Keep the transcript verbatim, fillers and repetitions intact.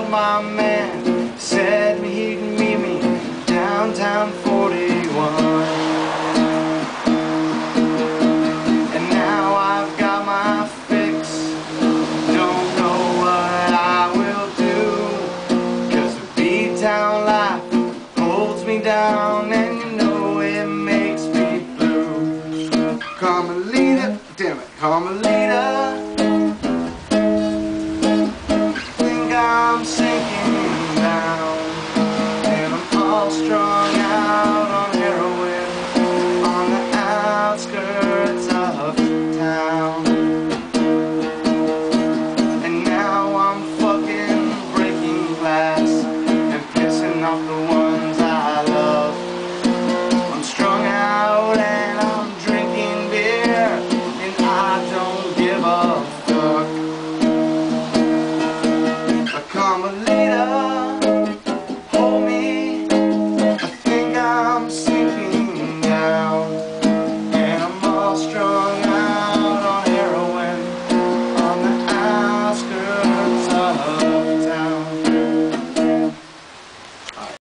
called my man, said he'd meet me downtown forty-one. And now I've got my fix, don't know what I will do, 'cause the B-town life holds me down, and you know it makes me blue. Carmelita, damn it, Carmelita, I'm sinking down, and I'm all strung out on heroin on the outskirts of town. And now I'm fucking breaking glass and pissing off the ones I love. I'm strung out and I'm drinking beer, and I don't give a fuck. Carmelita.